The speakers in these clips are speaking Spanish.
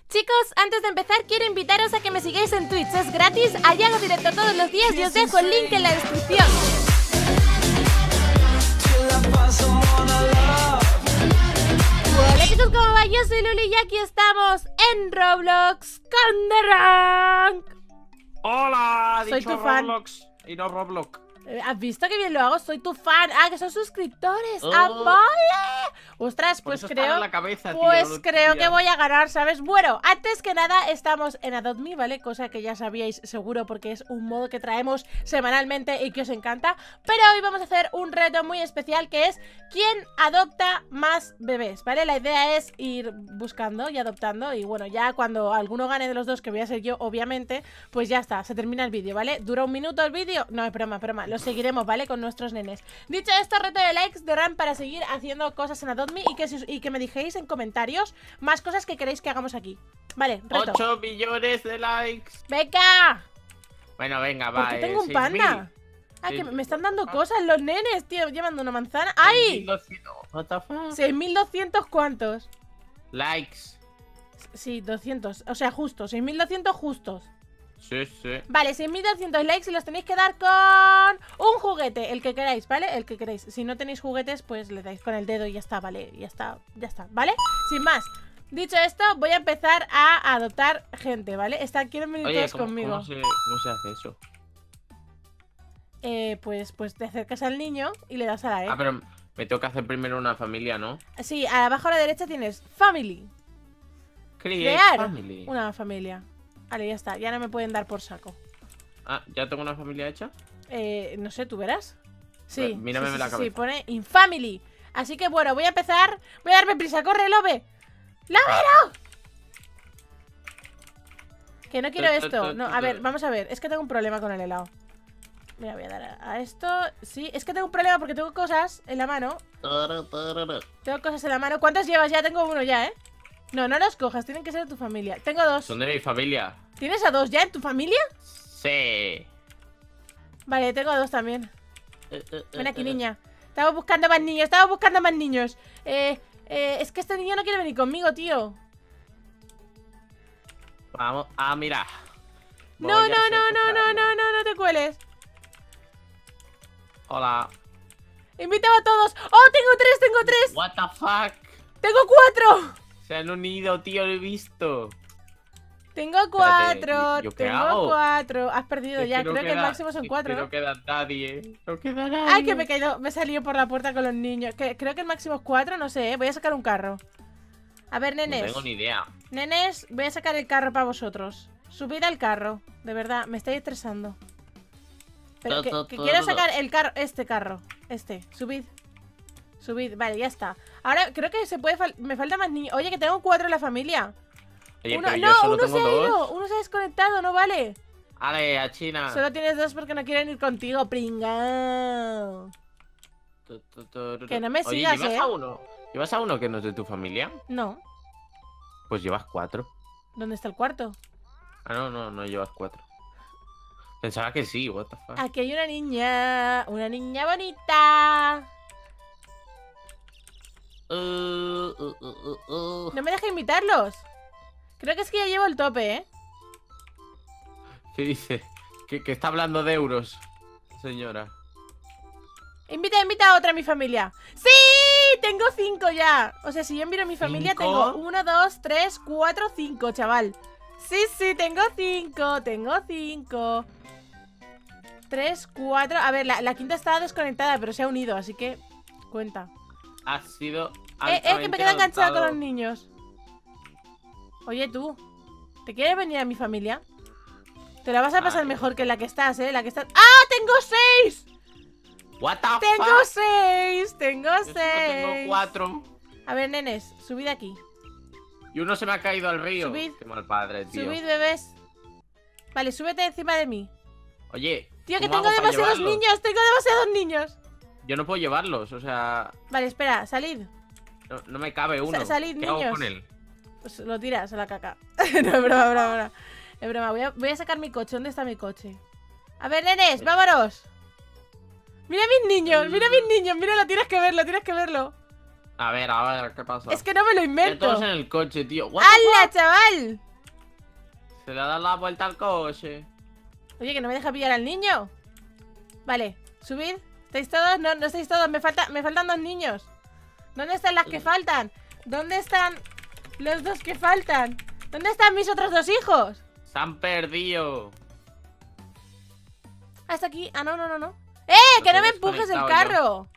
Chicos, antes de empezar quiero invitaros a que me sigáis en Twitch, es gratis, allá hago directo todos los días y os dejo el link en la descripción. Hola chicos, ¿cómo va? Yo soy Luli y aquí estamos en Roblox con The Rank. Hola, Soy dicho tu fan. Roblox y no Roblox. ¿Has visto que bien lo hago? Soy tu fan. Ah, que son suscriptores. Oh. ¡Ah, vale! Ostras, Por pues eso estaba creo... en la cabeza, tío, Pues el otro creo día. que voy a ganar, ¿sabes? Bueno, antes que nada estamos en Adopt Me, ¿vale? Cosa que ya sabíais seguro porque es un modo que traemos semanalmente y que os encanta. Pero hoy vamos a hacer un reto muy especial que es ¿quién adopta más bebés? ¿Vale? La idea es ir buscando y adoptando y bueno, ya cuando alguno gane de los dos, que voy a ser yo, obviamente, pues ya está, se termina el vídeo, ¿vale? ¿Dura un minuto el vídeo? No, es broma, lo seguiremos, ¿vale? Con nuestros nenes. Dicho esto, reto de likes de RAM para seguir haciendo cosas en Adopt Me y que me dijéis en comentarios más cosas que queréis que hagamos aquí. Vale, reto. 8 millones de likes. ¡Venga! Bueno, venga, ¿Por va. qué tengo un 6.000. panda? Ah, que me están dando cosas los nenes, tío, llevando una manzana. ¡Ay! 6.200. What the fuck? 6.200 ¿cuántos? Likes. Sí, 200, o sea, justos, 6.200 justos. Sí, sí. Vale, 6.200 likes y los tenéis que dar con un juguete, el que queráis, ¿vale? El que queráis. Si no tenéis juguetes, pues le dais con el dedo y ya está, ¿vale? Ya está, ¿vale? Sin más. Dicho esto, voy a empezar a adoptar gente, ¿vale? Quieren venir Oye, todos ¿cómo conmigo. cómo se hace eso? Pues te acercas al niño y le das a la E. Ah, pero me tengo que hacer primero una familia, ¿no? Sí, abajo a la derecha tienes Family. Create Crear family. una familia. Vale, ya está, ya no me pueden dar por saco. Ah, ¿ya tengo una familia hecha? No sé, ¿tú verás? Sí, Mírame sí, la sí, cabeza. sí, pone in family. Así que bueno, voy a empezar. Voy a darme prisa, corre, Lobe. ¡Lobero! Que no quiero esto. No, a ver, vamos a ver. Es que tengo un problema con el helado. Mira, voy a dar a esto. Sí, es que tengo un problema porque tengo cosas en la mano. Tengo cosas en la mano. ¿Cuántas llevas ya? Tengo uno ya, ¿eh? No, no los cojas, tienen que ser de tu familia. Tengo dos. Son de mi familia. ¿Tienes a dos ya en tu familia? Sí. Vale, tengo dos también. Ven aquí, niña. Estaba buscando más niños, es que este niño no quiere venir conmigo, tío. Vamos. Ah, mira. No te cueles. Hola. Invitaba a todos. ¡Oh, tengo tres! What the fuck. ¡Tengo cuatro! Se han unido, tío, lo he visto. Tengo cuatro. ¿yo qué Tengo hago? cuatro. Has perdido Es ya, que no creo que el queda- máximo son es cuatro, que ¿no? no queda nadie. No queda nadie. Ay, que me he caído, me he salido por la puerta con los niños. Creo que el máximo es cuatro, no sé, ¿eh? Voy a sacar un carro. A ver, No nenes. tengo ni idea. Nenes, voy a sacar el carro para vosotros. Subid al carro, de verdad, me estáis estresando. Pero que quiero sacar el carro, este carro. Subid. Subid, vale, ya está. Ahora creo que se puede, me falta más niños. Oye, que tengo cuatro en la familia. Oye, Uno, pero yo no, solo uno se tengo ha dos. ido, uno se ha desconectado, no vale. Ale, a China. Solo tienes dos porque no quieren ir contigo, pringao. Que no me Oye, sigas, ¿llevas ¿eh? a uno? ¿Llevas a uno que no es de tu familia? No, Pues llevas 4. ¿dónde está el cuarto? Ah, no llevas 4. Pensaba que sí, what the fuck. Aquí hay una niña bonita. No me deja invitarlos. Creo que es que ya llevo el tope, ¿eh? ¿Qué dice? Que está hablando de euros, señora. Invita a otra a mi familia. ¡Sí! Tengo 5 ya. O sea, si yo miro a mi familia, ¿Cinco? tengo 1, 2, 3, 4, 5, chaval. Sí, tengo 5. 3, 4. A ver, la quinta estaba desconectada, pero se ha unido, así que cuenta. Ha sido. Que me quedo enganchada con los adoptado. niños. Oye, tú, ¿te quieres venir a mi familia? Te la vas a pasar mejor que la que estás, ¿eh? ¡Ah! ¡Tengo 6! What the ¡Tengo fuck? 6! ¡Tengo Yo solo 6! tengo 4. A ver, nenes, subid aquí. Y uno se me ha caído al río. Subid. Qué mal padre, tío. Subid, bebés. Vale, súbete encima de mí. Oye, Tío, que ¿cómo tengo hago para demasiados llevarlos? niños. Tengo demasiados niños. Yo no puedo llevarlos, o sea, Vale, espera, salid. no me cabe uno. Salid, ¿Qué hago niños. con él? Pues lo tiras a la caca. No, es broma. Es broma, voy a sacar mi coche. ¿Dónde está mi coche? A ver, nenes, vámonos. Mira mis niños, míralo, tienes que verlo. A ver, ¿qué pasa? Es que no me lo Ya invento. todos en el coche, tío. What the ¡Hala, chaval! fuck? Se le ha dado la vuelta al coche. Oye, que no me deja pillar al niño. Vale, subid. ¿Estáis todos? No, no estáis todos. Me faltan 2 niños. ¿Dónde están las que faltan? ¿Dónde están los 2 que faltan? ¿Dónde están mis otros 2 hijos? Se han perdido. Hasta aquí. Ah, no. Los ¡Que no he me empujes el desconectado carro!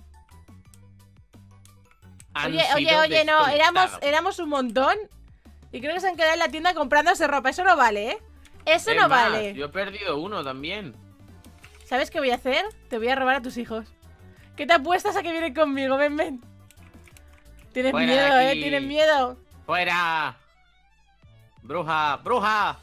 Han Oye, sido no. desconectados. Éramos un montón. Y creo que se han quedado en la tienda comprándose ropa. Eso no vale, ¿eh? Eso Es no más, vale. Yo he perdido uno también. ¿Sabes qué voy a hacer? Te voy a robar a tus hijos. ¿Qué te apuestas a que vienen conmigo? Ven. Tienes Fuera de miedo, aquí. tienes miedo. ¡Fuera! ¡Bruja! ¡Bruja!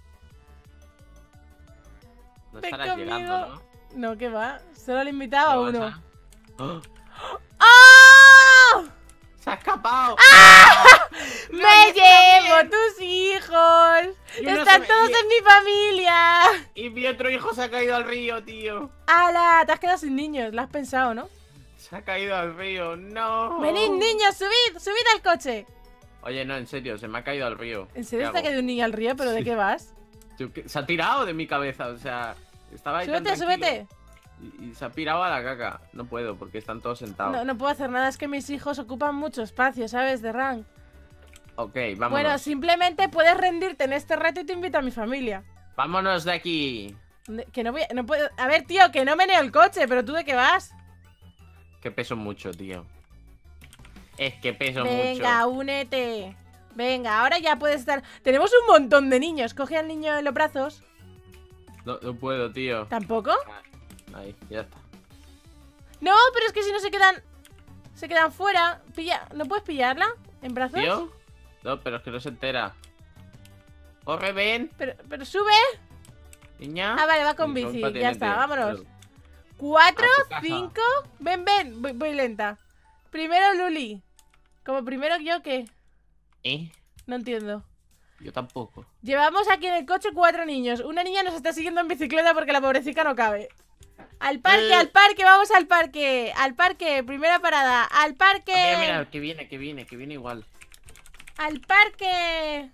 No Ven estarás conmigo. llegando, ¿no? No, ¿qué va? Solo le invitaba a ¿Qué uno. pasa? ¡Oh! ¡Oh! ¡Se ha escapado! ¡Me yo llevo también. tus hijos! Y uno ¡Están se me- todos en mi familia! Y mi otro hijo se ha caído al río, tío. ¡Hala! Te has quedado sin niños, lo has pensado, ¿no? Se ha caído al río, no. ¡Venid, niños! ¡Subid al coche! Oye, no, en serio, se me ha caído al río. ¿En serio ¿Qué te ha hago? caído un niño al río? ¿Pero de Sí. qué vas? Se ha tirado de mi cabeza, o sea, estaba ahí tan tranquilo. Súbete. Y se ha pirado a la caca. No puedo, porque están todos sentados. No puedo hacer nada, es que mis hijos ocupan mucho espacio, ¿sabes? De rank. Ok, vámonos. Bueno, simplemente puedes rendirte en este reto y te invito a mi familia. Vámonos de aquí. Que no puedo... A ver, tío, que no meneo el coche, pero ¿tú de qué vas? Que peso mucho, tío. Es que peso Venga, mucho. únete. Venga, ahora ya puedes estar... Tenemos un montón de niños. Coge al niño en los brazos. No puedo, tío. ¿Tampoco? Ahí, ya está. No, pero es que si no se quedan... Se quedan fuera. ¿No puedes pillarla en brazos? ¿Tío? No, pero es que no se entera. Corre, ven, Pero sube. niña. Ah, vale, va con Y un bici. Ya patinete. está, vámonos. 4, A tu casa. 5. Ven. Voy lenta. Primero Luli. Como primero yo, ¿qué? No entiendo. Yo tampoco. Llevamos aquí en el coche 4 niños. Una niña nos está siguiendo en bicicleta porque la pobrecita no cabe. Al parque, vamos al parque. Al parque, primera parada. Al parque. Mira, que viene igual. Al parque.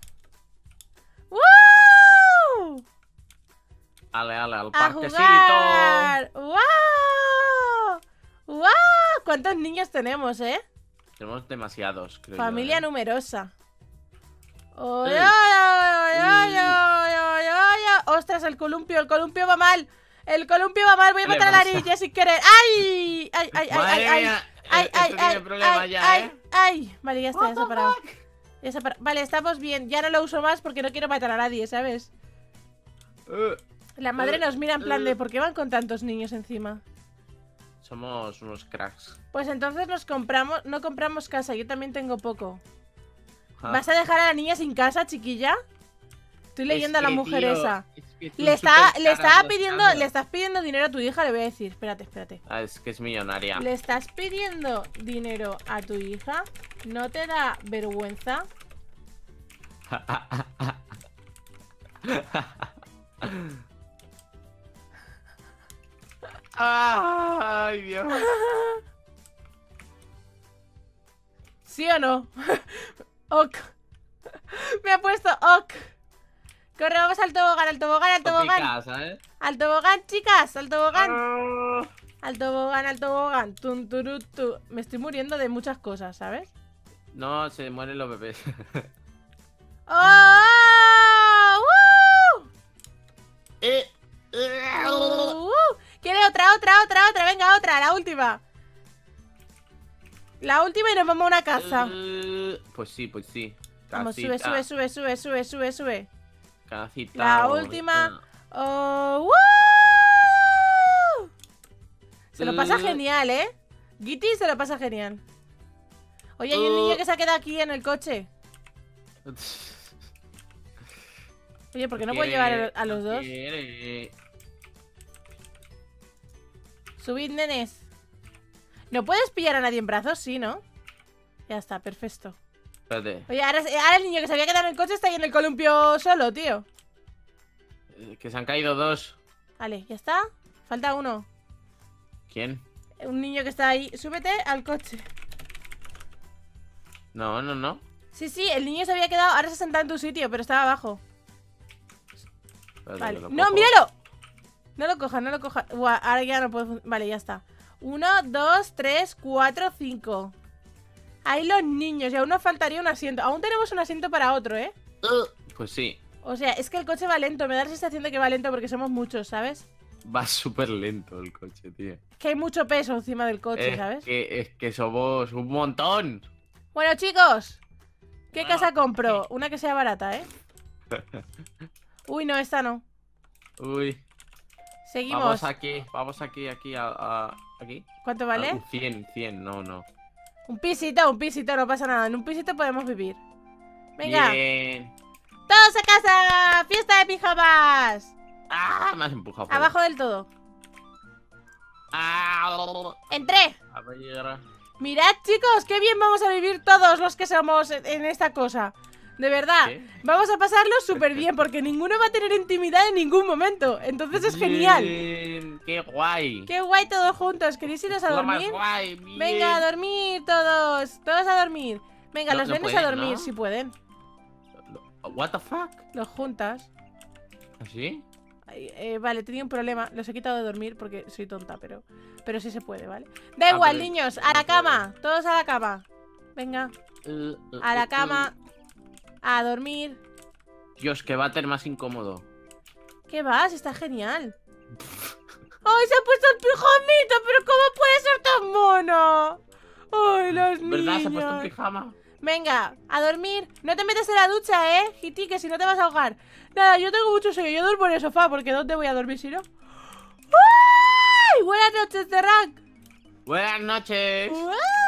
¡Woo! Ale, al A parquecito. jugar. ¡Wow! ¡Wow! ¿Cuántos niños tenemos, Tenemos demasiados, creo Familia yo. numerosa. ¡Oy, Sí. oy, oy, oy, oy, oy! ¡Ostras, el columpio va mal! ¡El columpio va mal! Voy a ¿Qué le matar a la pasa? niña sin querer. ¡Ay! ¡Ay, ay, ay, Madre ay, ay! mía, ¡Ay, esto ay, tiene ay! problemas ay, ya, ay, ay! Vale, ya está, ya se ha parado. fuck? Ya se ha parado. Vale, estamos bien. Ya no lo uso más porque no quiero matar a nadie, ¿sabes? La madre nos mira en plan de ¿por qué van con tantos niños encima? Somos unos cracks. Pues entonces no compramos casa. Yo también tengo poco. Ja. ¿Vas a dejar a la niña sin casa, chiquilla? Estoy leyendo a la mujer tío, esa. es que son Le estás supercaras pidiendo, las le estás pidiendo dinero a tu hija, le voy a decir. Espérate. Ah, es que es millonaria. Le estás pidiendo dinero a tu hija. ¿No te da vergüenza? Ay, Dios. ¿Sí o no? Ok. Me ha puesto ok. Corre, vamos al tobogán, al tobogán, al tobogán. Casa, ¿eh? Al tobogán, chicas, al tobogán. Ah. Al tobogán, al tobogán. Tun, turu, tu. Me estoy muriendo de muchas cosas, ¿sabes? No, se mueren los bebés. ¡Oh! ¡Woo! ¿Quiere otra? Venga, otra, la última. La última y nos vamos a una casa. Pues sí. Vamos, Casita, sube. casita La bonita. última. ¡Oh! ¡Woo! Se lo pasa genial, ¿eh? Giti se lo pasa genial. Oye, hay un niño que se ha quedado aquí en el coche. Oye, ¿por qué no puedo llevar a los dos? Quiere. Subid, nenes. ¿No puedes pillar a nadie en brazos? Sí, ¿no? Ya está, perfecto. Espérate, Oye, ahora el niño que se había quedado en el coche está ahí en el columpio solo, tío. que se han caído dos. Vale, ya está. Falta uno. ¿Quién? Un niño que está ahí. Súbete al coche. No, no, no. Sí, sí, el niño se había quedado, ahora se ha sentado en tu sitio, pero estaba abajo. Espérate, Vale. que lo ¡No, cojo. míralo! No lo cojas, no lo cojas. Buah, ahora ya no puedo. Vale, ya está. 1, 2, 3, 4, 5. Ahí los niños, y aún nos faltaría un asiento. Aún tenemos un asiento para otro, ¿eh? Pues sí. O sea, es que el coche va lento. Me da la sensación de que va lento porque somos muchos, ¿sabes? Va súper lento el coche, tío. Que hay mucho peso encima del coche, ¿sabes? Es que somos un montón. Bueno, chicos, ¿qué Bueno, casa compro? Una que sea barata, ¿eh? Uy, no, esta no. Uy. Seguimos. Vamos aquí. Aquí. ¿Cuánto vale? 100, no. Un pisito, no pasa nada. En un pisito podemos vivir. Venga, Bien. todos a casa. Fiesta de pijamas. Ah, me has empujado. por Abajo del todo. Ah, Entré. a ver. Mirad, chicos, qué bien vamos a vivir todos los que somos en esta cosa. De verdad, ¿Qué? vamos a pasarlo súper bien porque ninguno va a tener intimidad en ningún momento. Entonces es genial. Bien, qué guay. Qué guay todos juntos. ¿Queréis iros a Lo más dormir? guay, bien. Venga, a dormir todos. Todos a dormir. Venga, No, los no nenes a pueden, dormir, ¿no? si pueden. What the fuck? Los juntas. ¿Así? Ay, vale, tenía un problema. Los he quitado de dormir porque soy tonta, pero sí se puede, ¿vale? Da igual, pero niños, a no la cama. Todos a la cama. Venga, a la cama. A dormir. Dios, que váter más incómodo. ¿Qué vas? Está genial. ¡Ay, se ha puesto el pijamito! ¿Pero cómo puede ser tan mono? ¡Ay, los niños! ¿Verdad? ¿Se ha puesto un pijama? Venga, a dormir. No te metas en la ducha, ¿eh, Hiti? Que si no te vas a ahogar. Nada, yo tengo mucho sueño. Yo duermo en el sofá porque ¿dónde voy a dormir si no? ¡Ay! Buenas noches, Terrac. Buenas noches. ¡Uah!